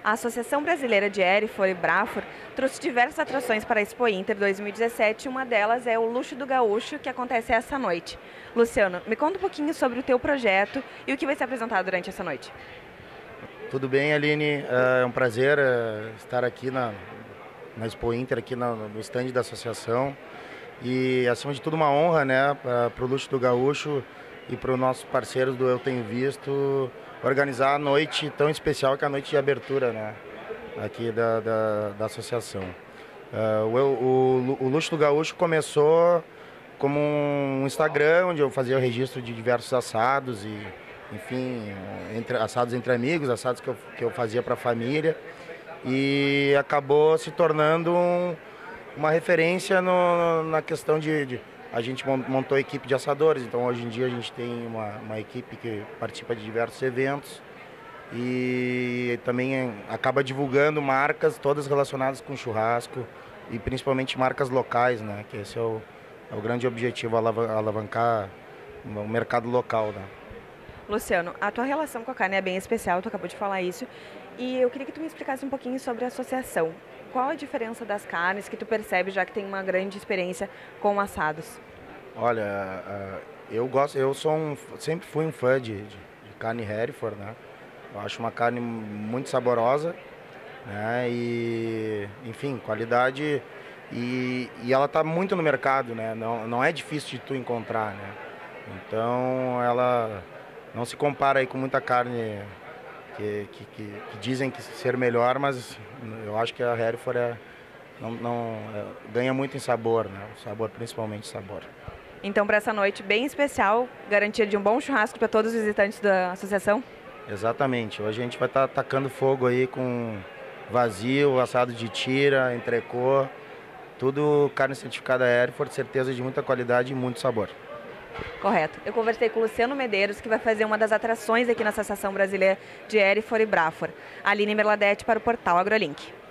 A Associação Brasileira de Hereford e Braford trouxe diversas atrações para a Expo Inter 2017 e uma delas é o Luxo do Gaúcho, que acontece essa noite. Luciano, me conta um pouquinho sobre o teu projeto e o que vai ser apresentado durante essa noite. Tudo bem, Aline? É um prazer estar aqui na Expo Inter, aqui no stand da associação. E, acima de tudo, uma honra, né, para o Luxo do Gaúcho e para os nossos parceiros do Eu Tenho Visto organizar a noite tão especial que é a noite de abertura, né, aqui da associação. O Luxo do Gaúcho começou como um Instagram, onde eu fazia o registro de diversos assados e, enfim, assados entre amigos, assados que eu fazia para a família, e acabou se tornando uma referência na questão a gente montou a equipe de assadores, então hoje em dia a gente tem uma equipe que participa de diversos eventos e também acaba divulgando marcas todas relacionadas com churrasco e principalmente marcas locais, né? Que esse é o grande objetivo, alavancar o mercado local, né? Luciano, a tua relação com a carne é bem especial, tu acabou de falar isso, e eu queria que tu me explicasse um pouquinho sobre a associação. Qual a diferença das carnes que tu percebe, já que tem uma grande experiência com assados? Olha, sempre fui um fã de carne Hereford, né? Eu acho uma carne muito saborosa, né? E, enfim, qualidade e ela está muito no mercado, né? Não é difícil de tu encontrar, né? Então ela não se compara aí com muita carne que dizem que ser melhor, mas eu acho que a Hereford ganha muito em sabor, né? Sabor, principalmente sabor. Então, para essa noite bem especial, garantia de um bom churrasco para todos os visitantes da associação? Exatamente. Hoje a gente vai estar tacando fogo aí com vazio, assado de tira, entrecô, tudo carne certificada Hereford, certeza de muita qualidade e muito sabor. Correto. Eu conversei com o Luciano Medeiros, que vai fazer uma das atrações aqui na Associação Brasileira de Hereford e Braford. Aline Merladete para o portal AgroLink.